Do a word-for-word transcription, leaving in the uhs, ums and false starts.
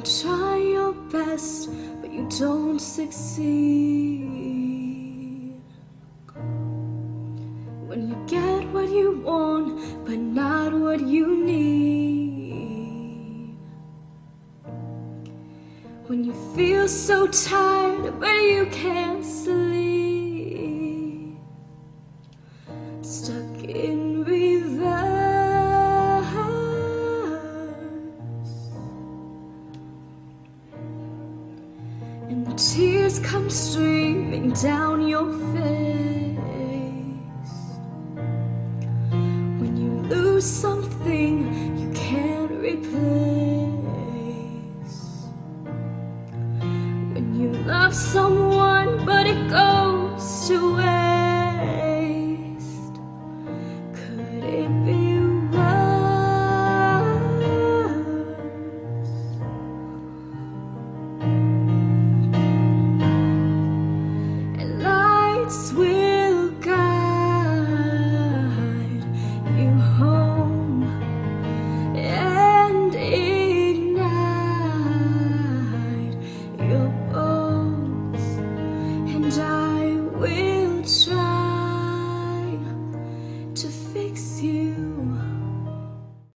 try your best, but you don't succeed. When you get what you want, but not what you need. When you feel so tired, but you can't sleep. Stuck in reverse. And the tears come streaming down your face when you lose something